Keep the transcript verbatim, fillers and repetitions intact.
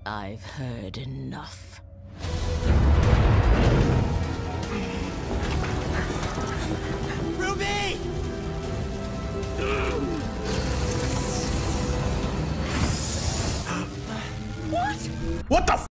I've heard enough. Ruby! What? What the f?